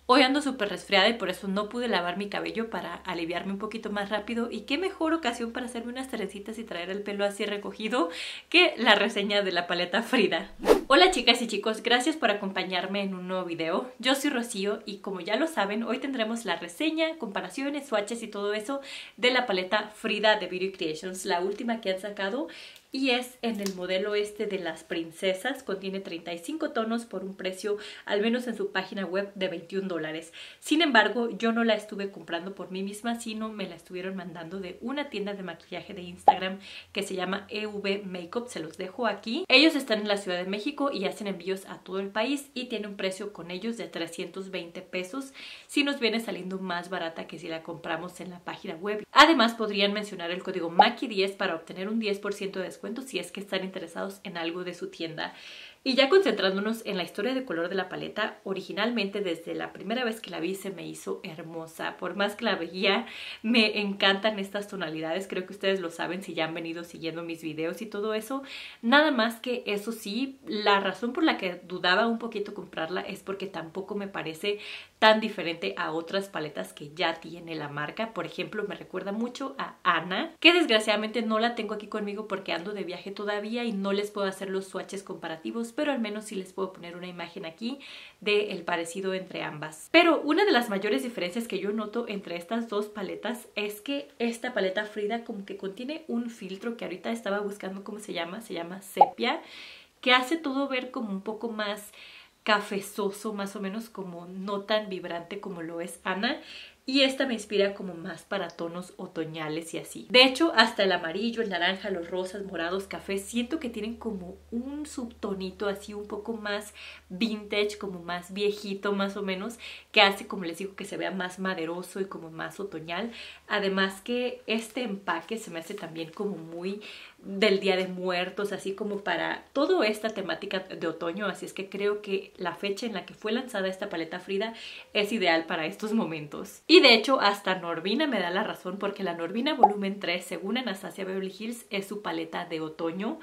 Hoy ando súper resfriada y por eso no pude lavar mi cabello para aliviarme un poquito más rápido, y qué mejor ocasión para hacerme unas trencitas y traer el pelo así recogido que la reseña de la paleta Frida. Hola chicas y chicos, gracias por acompañarme en un nuevo video. Yo soy Rocío y como ya lo saben, hoy tendremos la reseña, comparaciones, swatches y todo eso de la paleta Frida de Beauty Creations, la última que han sacado. Y es en el modelo este de las princesas, contiene 35 tonos por un precio, al menos en su página web, de $21. Sin embargo, yo no la estuve comprando por mí misma, sino me la estuvieron mandando de una tienda de maquillaje de Instagram que se llama EV Makeup, se los dejo aquí. Ellos están en la Ciudad de México y hacen envíos a todo el país y tiene un precio con ellos de 320 pesos, si nos viene saliendo más barata que si la compramos en la página web. Además, podrían mencionar el código MAQUI10 para obtener un 10% de descuento si es que están interesados en algo de su tienda. Y ya concentrándonos en la historia de color de la paleta, originalmente desde la primera vez que la vi se me hizo hermosa. Por más que la veía, me encantan estas tonalidades. Creo que ustedes lo saben si ya han venido siguiendo mis videos y todo eso. Nada más que eso sí, la razón por la que dudaba un poquito comprarla es porque tampoco me parece tan diferente a otras paletas que ya tiene la marca. Por ejemplo, me recuerda mucho a Anna, que desgraciadamente no la tengo aquí conmigo porque ando de viaje todavía y no les puedo hacer los swatches comparativos, pero al menos sí les puedo poner una imagen aquí del parecido entre ambas. Pero una de las mayores diferencias que yo noto entre estas dos paletas es que esta paleta Frida como que contiene un filtro que ahorita estaba buscando cómo se llama sepia, que hace todo ver como un poco más cafezoso, más o menos, como no tan vibrante como lo es Anna. Y esta me inspira como más para tonos otoñales y así. De hecho, hasta el amarillo, el naranja, los rosas, morados, café, siento que tienen como un subtonito así un poco más vintage, como más viejito más o menos, que hace, como les digo, que se vea más maderoso y como más otoñal. Además que este empaque se me hace también como muy del Día de Muertos, así como para toda esta temática de otoño. Así es que creo que la fecha en la que fue lanzada esta paleta Frida es ideal para estos momentos. Y de hecho hasta Norvina me da la razón, porque la Norvina volumen 3, según Anastasia Beverly Hills, es su paleta de otoño.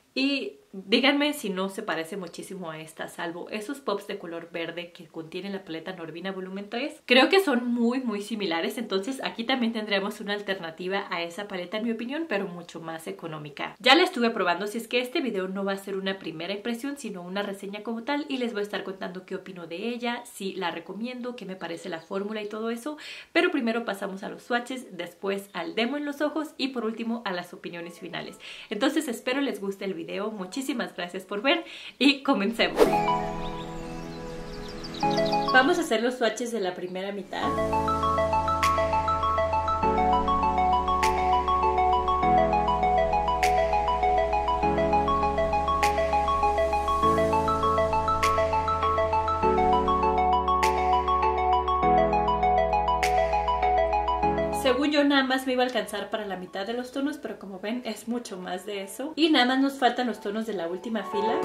Y díganme si no se parece muchísimo a esta, salvo esos pops de color verde que contiene la paleta Norvina volumen 3. Creo que son muy similares, entonces aquí también tendremos una alternativa a esa paleta en mi opinión, pero mucho más económica. Ya la estuve probando, si es que este video no va a ser una primera impresión, sino una reseña como tal, y les voy a estar contando qué opino de ella, si la recomiendo, qué me parece la fórmula y todo eso. Pero primero pasamos a los swatches, después al demo en los ojos y por último a las opiniones finales. Entonces espero les guste el video, muchísimas gracias por ver y comencemos. Vamos a hacer los swatches de la primera mitad. Según yo nada más me iba a alcanzar para la mitad de los tonos, pero como ven es mucho más de eso. Y nada más nos faltan los tonos de la última fila,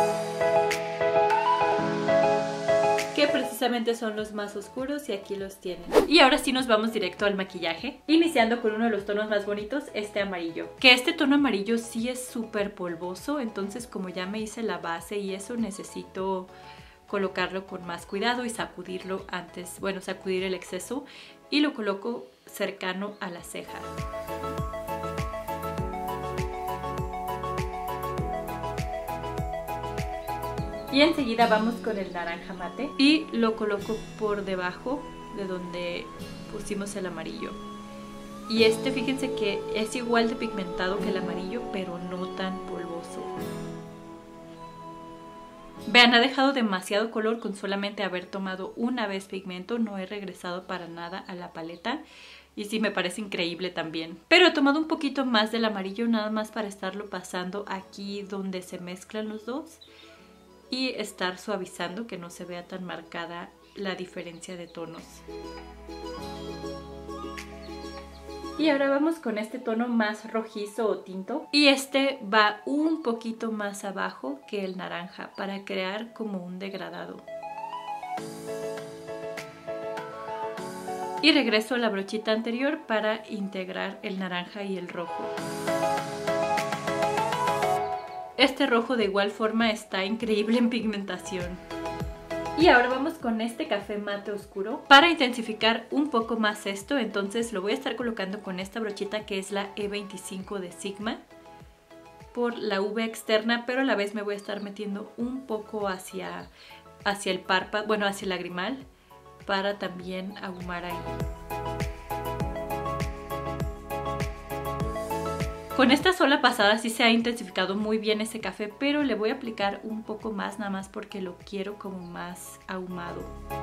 que precisamente son los más oscuros, y aquí los tienen. Y ahora sí nos vamos directo al maquillaje, iniciando con uno de los tonos más bonitos, este amarillo. Que este tono amarillo sí es súper polvoso, entonces como ya me hice la base y eso, necesito colocarlo con más cuidado y sacudirlo antes, bueno, sacudir el exceso, y lo coloco cercano a la ceja. Y enseguida vamos con el naranja mate y lo coloco por debajo de donde pusimos el amarillo. Y este, fíjense que es igual de pigmentado que el amarillo, pero no tan polvoso. Vean, ha dejado demasiado color con solamente haber tomado una vez pigmento. No he regresado para nada a la paleta. Y sí, me parece increíble también. Pero he tomado un poquito más del amarillo, nada más para estarlo pasando aquí donde se mezclan los dos. Y estar suavizando, que no se vea tan marcada la diferencia de tonos. Y ahora vamos con este tono más rojizo o tinto. Y este va un poquito más abajo que el naranja para crear como un degradado. Y regreso a la brochita anterior para integrar el naranja y el rojo. Este rojo de igual forma está increíble en pigmentación. Y ahora vamos con este café mate oscuro para intensificar un poco más esto. Entonces lo voy a estar colocando con esta brochita que es la E25 de Sigma por la V externa, pero a la vez me voy a estar metiendo un poco hacia el párpado, bueno, hacia el lagrimal, para también ahumar ahí. Con esta sola pasada sí se ha intensificado muy bien ese café, pero le voy a aplicar un poco más, nada más porque lo quiero como más ahumado.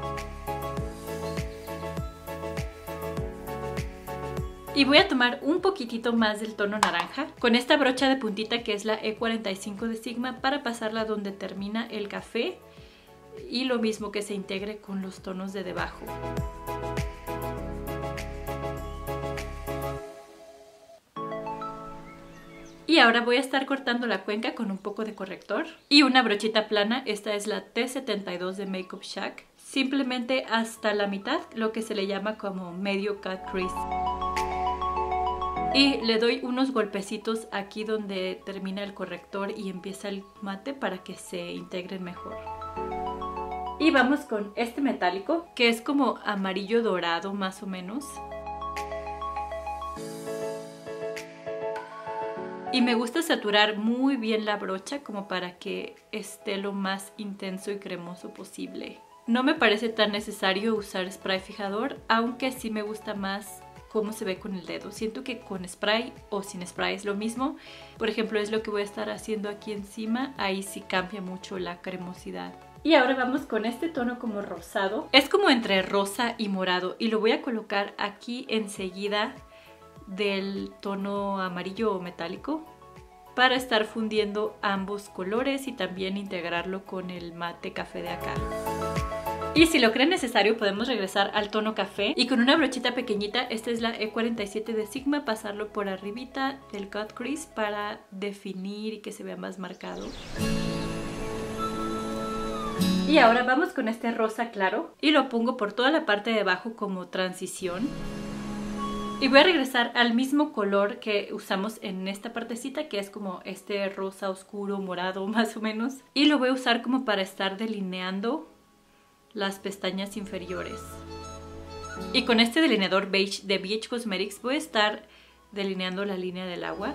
Y voy a tomar un poquitito más del tono naranja con esta brocha de puntita que es la E45 de Sigma para pasarla donde termina el café y lo mismo que se integre con los tonos de debajo. Y ahora voy a estar cortando la cuenca con un poco de corrector y una brochita plana. Esta es la T72 de Makeup Shack. Simplemente hasta la mitad, lo que se le llama como medio cut crease. Y le doy unos golpecitos aquí donde termina el corrector y empieza el mate para que se integren mejor. Y vamos con este metálico que es como amarillo dorado más o menos. Y me gusta saturar muy bien la brocha como para que esté lo más intenso y cremoso posible. No me parece tan necesario usar spray fijador, aunque sí me gusta más cómo se ve con el dedo. Siento que con spray o sin spray es lo mismo. Por ejemplo, es lo que voy a estar haciendo aquí encima. Ahí sí cambia mucho la cremosidad. Y ahora vamos con este tono como rosado. Es como entre rosa y morado y lo voy a colocar aquí enseguida del tono amarillo o metálico para estar fundiendo ambos colores y también integrarlo con el mate café de acá. Y si lo creen necesario podemos regresar al tono café y con una brochita pequeñita, esta es la E47 de Sigma, pasarlo por arribita del cut crease para definir y que se vea más marcado. Y ahora vamos con este rosa claro y lo pongo por toda la parte de abajo como transición. Y voy a regresar al mismo color que usamos en esta partecita, que es como este rosa oscuro, morado más o menos. Y lo voy a usar como para estar delineando las pestañas inferiores. Y con este delineador beige de BH Cosmetics voy a estar delineando la línea del agua.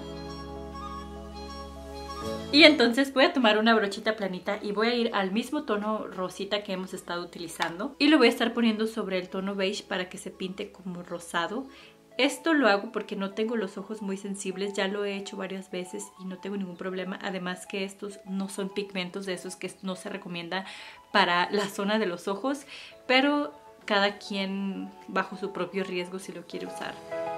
Y entonces voy a tomar una brochita planita y voy a ir al mismo tono rosita que hemos estado utilizando. Y lo voy a estar poniendo sobre el tono beige para que se pinte como rosado. Esto lo hago porque no tengo los ojos muy sensibles, ya lo he hecho varias veces y no tengo ningún problema. Además que estos no son pigmentos de esos que no se recomienda para la zona de los ojos, pero cada quien bajo su propio riesgo si lo quiere usar.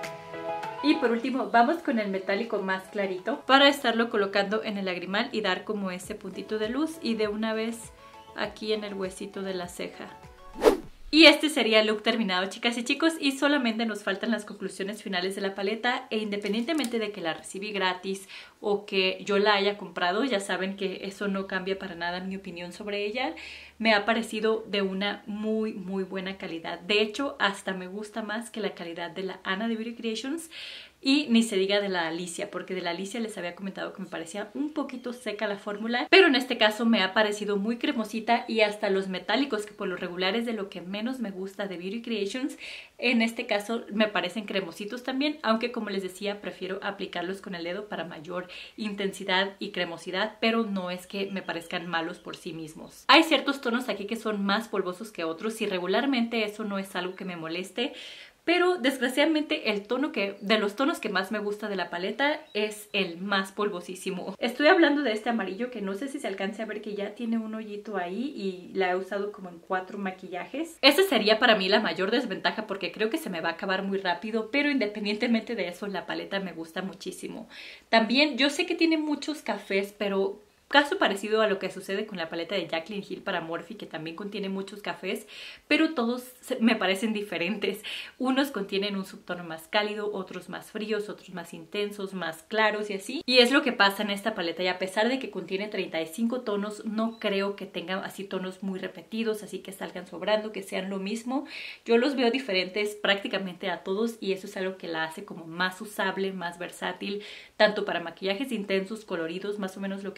Y por último vamos con el metálico más clarito para estarlo colocando en el lagrimal y dar como ese puntito de luz y de una vez aquí en el huesito de la ceja. Y este sería el look terminado, chicas y chicos, y solamente nos faltan las conclusiones finales de la paleta. E independientemente de que la recibí gratis o que yo la haya comprado, ya saben que eso no cambia para nada mi opinión sobre ella. Me ha parecido de una muy buena calidad. De hecho, hasta me gusta más que la calidad de la Anna de Beauty Creations. Y ni se diga de la Alicia, porque de la Alicia les había comentado que me parecía un poquito seca la fórmula, pero en este caso me ha parecido muy cremosita y hasta los metálicos, que por lo regular es de lo que menos me gusta de Beauty Creations, en este caso me parecen cremositos también, aunque como les decía prefiero aplicarlos con el dedo para mayor intensidad y cremosidad, pero no es que me parezcan malos por sí mismos. Hay ciertos tonos aquí que son más polvosos que otros y regularmente eso no es algo que me moleste, pero desgraciadamente el tono de los tonos que más me gusta de la paleta es el más polvosísimo. Estoy hablando de este amarillo que no sé si se alcance a ver que ya tiene un hoyito ahí y la he usado como en 4 maquillajes. Esa sería para mí la mayor desventaja porque creo que se me va a acabar muy rápido, pero independientemente de eso la paleta me gusta muchísimo. También yo sé que tiene muchos cafés, pero caso parecido a lo que sucede con la paleta de Jaclyn Hill para Morphe, que también contiene muchos cafés, pero todos me parecen diferentes. Unos contienen un subtono más cálido, otros más fríos, otros más intensos, más claros y así. Y es lo que pasa en esta paleta, y a pesar de que contiene 35 tonos, no creo que tengan así tonos muy repetidos, así que salgan sobrando, que sean lo mismo. Yo los veo diferentes prácticamente a todos y eso es algo que la hace como más usable, más versátil, tanto para maquillajes intensos, coloridos, más o menos lo que nos hicimos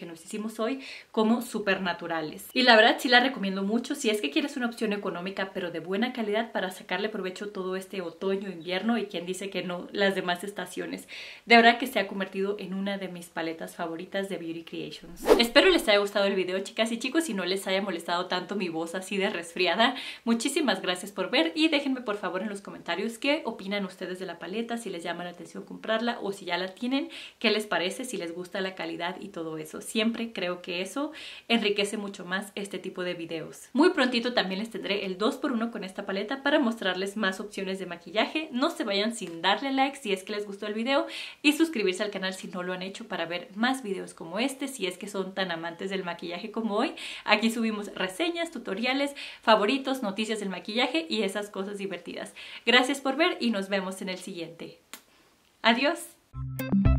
decimos hoy, como súper naturales. Y la verdad sí la recomiendo mucho si es que quieres una opción económica pero de buena calidad para sacarle provecho todo este otoño, invierno y quien dice que no las demás estaciones. De verdad que se ha convertido en una de mis paletas favoritas de Beauty Creations. Espero les haya gustado el video, chicas y chicos, y no les haya molestado tanto mi voz así de resfriada. Muchísimas gracias por ver y déjenme por favor en los comentarios qué opinan ustedes de la paleta, si les llama la atención comprarla o si ya la tienen, qué les parece, si les gusta la calidad y todo eso. Siempre creo que eso enriquece mucho más este tipo de videos. Muy prontito también les tendré el 2x1 con esta paleta para mostrarles más opciones de maquillaje. No se vayan sin darle like si es que les gustó el video y suscribirse al canal si no lo han hecho para ver más videos como este, si es que son tan amantes del maquillaje como hoy. Aquí subimos reseñas, tutoriales, favoritos, noticias del maquillaje y esas cosas divertidas. Gracias por ver y nos vemos en el siguiente. Adiós.